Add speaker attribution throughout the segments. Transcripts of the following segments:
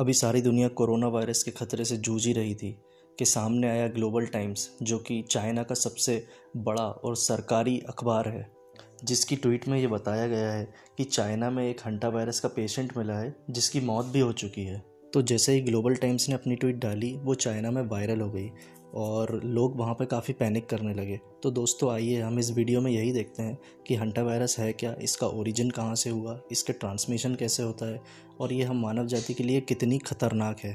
Speaker 1: अभी सारी दुनिया कोरोना वायरस के खतरे से जूझ ही रही थी कि सामने आया ग्लोबल टाइम्स, जो कि चाइना का सबसे बड़ा और सरकारी अखबार है, जिसकी ट्वीट में ये बताया गया है कि चाइना में एक हंटा वायरस का पेशेंट मिला है जिसकी मौत भी हो चुकी है। तो जैसे ही ग्लोबल टाइम्स ने अपनी ट्वीट डाली, वो चाइना में वायरल हो गई और लोग वहाँ पे काफ़ी पैनिक करने लगे। तो दोस्तों, आइए हम इस वीडियो में यही देखते हैं कि हंटा वायरस है क्या, इसका ओरिजिन कहाँ से हुआ, इसके ट्रांसमिशन कैसे होता है और ये हम मानव जाति के लिए कितनी खतरनाक है।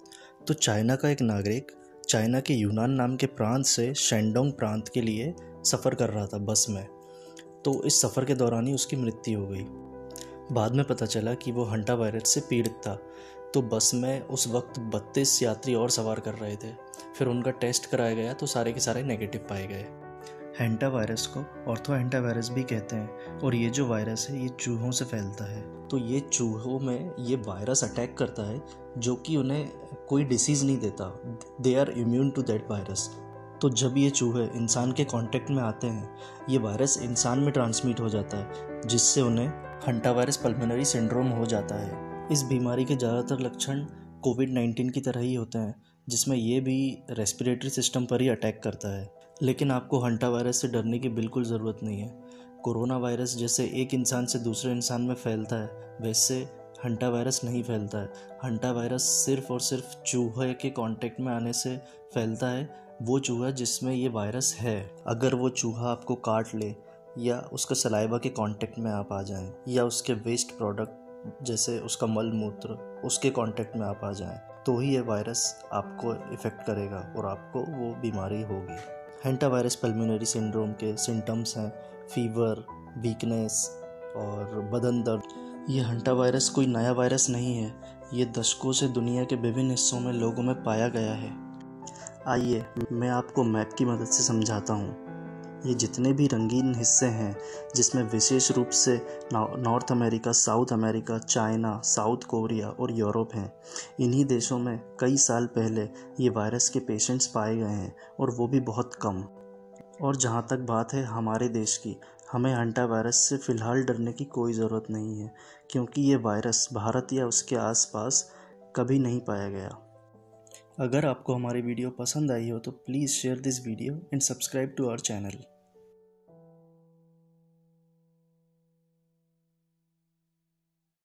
Speaker 1: तो चाइना का एक नागरिक चाइना के यूनान नाम के प्रांत से शेंडोंग प्रांत के लिए सफ़र कर रहा था बस में। तो इस सफ़र के दौरान ही उसकी मृत्यु हो गई। बाद में पता चला कि वो हंटा वायरस से पीड़ित था। तो बस में उस वक्त 32 यात्री और सवार कर रहे थे। फिर उनका टेस्ट कराया गया तो सारे के सारे नेगेटिव पाए गए। हैंटा वायरस को ऑर्थो हैंटा वायरस भी कहते हैं और ये जो वायरस है ये चूहों से फैलता है। तो ये चूहों में ये वायरस अटैक करता है, जो कि उन्हें कोई डिसीज़ नहीं देता। They are immune to that virus. तो जब ये चूहे इंसान के कांटेक्ट में आते हैं, ये वायरस इंसान में ट्रांसमिट हो जाता है, जिससे उन्हें हंटा वायरस पल्मोनरी सिंड्रोम हो जाता है। इस बीमारी के ज़्यादातर लक्षण कोविड-19 की तरह ही होते हैं, जिसमें ये भी रेस्पिरेटरी सिस्टम पर ही अटैक करता है। लेकिन आपको हंटा वायरस से डरने की बिल्कुल ज़रूरत नहीं है। कोरोना वायरस जैसे एक इंसान से दूसरे इंसान में फैलता है, वैसे हंटा वायरस नहीं फैलता है। हंटा वायरस सिर्फ और सिर्फ चूहे के कांटेक्ट में आने से फैलता है, वो चूहा जिसमें ये वायरस है। अगर वो चूहा आपको काट ले या उसका सलाइवा के कांटेक्ट में आप आ जाएं, या उसके वेस्ट प्रोडक्ट जैसे उसका मल मूत्र उसके कांटेक्ट में आप आ जाएं, तो ही ये वायरस आपको इफ़ेक्ट करेगा और आपको वो बीमारी होगी। हैंटा वायरस पल्मोनरी सिंड्रोम के सिम्टम्स हैं फीवर, वीकनेस और बदन दर्द। ये हंटा वायरस कोई नया वायरस नहीं है, ये दशकों से दुनिया के विभिन्न हिस्सों में लोगों में पाया गया है। आइए मैं आपको मैप की मदद से समझाता हूँ। ये जितने भी रंगीन हिस्से हैं, जिसमें विशेष रूप से North America, South America, China, South Korea और यूरोप हैं, इन्हीं देशों में कई साल पहले ये वायरस के पेशेंट्स पाए गए हैं और वो भी बहुत कम। और जहाँ तक बात है हमारे देश की, हमें हंटा वायरस से फ़िलहाल डरने की कोई ज़रूरत नहीं है, क्योंकि ये वायरस भारत या उसके आसपास कभी नहीं पाया गया। अगर आपको हमारी वीडियो पसंद आई हो तो please share this video and subscribe to our channel.